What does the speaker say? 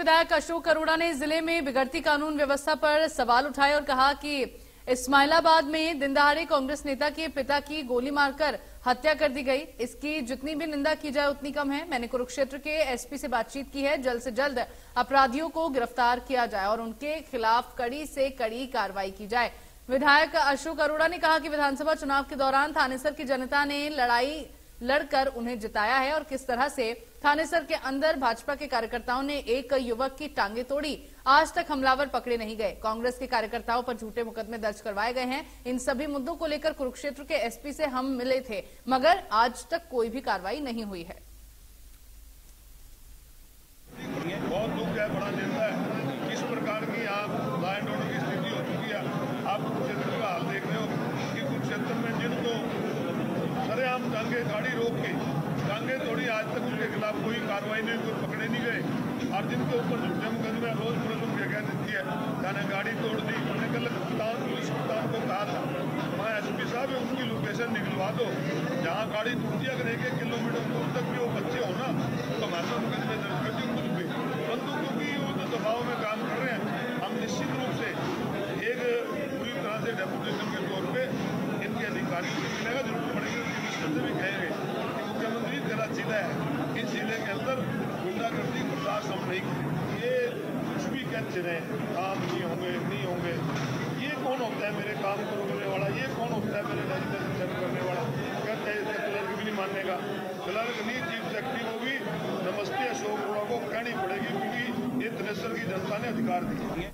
विधायक अशोक अरोड़ा ने जिले में बिगड़ती कानून व्यवस्था पर सवाल उठाए और कहा कि इस्माइलाबाद में दिन दहाड़े कांग्रेस नेता के पिता की गोली मारकर हत्या कर दी गई। इसकी जितनी भी निंदा की जाए उतनी कम है। मैंने कुरुक्षेत्र के एसपी से बातचीत की है। जल्द से जल्द अपराधियों को गिरफ्तार किया जाए और उनके खिलाफ कड़ी से कड़ी कार्रवाई की जाए। विधायक अशोक अरोड़ा ने कहा कि विधानसभा चुनाव के दौरान थानेसर की जनता ने लड़ाई लड़कर उन्हें जिताया है और किस तरह से थानेसर के अंदर भाजपा के कार्यकर्ताओं ने एक युवक की टांगे तोड़ी। आज तक हमलावर पकड़े नहीं गए। कांग्रेस के कार्यकर्ताओं पर झूठे मुकदमे दर्ज करवाए गए हैं। इन सभी मुद्दों को लेकर कुरुक्षेत्र के एसपी से हम मिले थे, मगर आज तक कोई भी कार्रवाई नहीं हुई है। बहुत दुख है, बड़ा चिंता है। किस प्रकार की आप लॉ एंड ऑर्डर की स्थिति हो चुकी है। आप कुरुक्षेत्र का हाल देख रहे हो कि कुरुक्षेत्र में जिनको सरेआम टांगे गाड़ी रोक के टांगे तोड़ी, आज तक उनके खिलाफ कोई कार्रवाई नहीं, कोई पकड़े नहीं गए। और जिनके ऊपर झूठे मुकदमे रोज पुलिस उनकी कह देती है मैंने गाड़ी तोड़ दी। मैंने कल कप्तान पुलिस कप्तान को कहा था मैं एसपी साहब उनकी लोकेशन निकलवा दो जहाँ गाड़ी टूटी, अगर 1-1 किलोमीटर दूर तक भी वो बच्चे हो ना तो हमारे मुकदमे दर्ज कर दी कुछ भी। परंतु क्योंकि वो तो दबाव में काम कर रहे हैं, हम निश्चित रूप से एक पूरी तरह से डेपुटेशन के तौर पर इनके अधिकारियों से मिलेगा। जरूरत पड़ेगी मिनिस्टर से भी कहेंगे कि मुख्यमंत्री तेरा जिला है, इस जिले के अंदर गुंडागर्दी बर्दाश्त हम नहीं करेंगे। ये कुछ भी कहते रहे काम नहीं होंगे। ये कौन होता है मेरे काम को रोकने वाला? ये कौन होता है मेरे रजिस्ट्रेशन करने वाला? कहते हैं इसका क्लर्क भी नहीं मानेगा। क्लर्क नहीं, चीफ सेक्रेटरी को भी नमस्ते अशोक अरोड़ा को कहनी पड़ेगी क्योंकि ये थानेसर की जनता ने अधिकार दिए।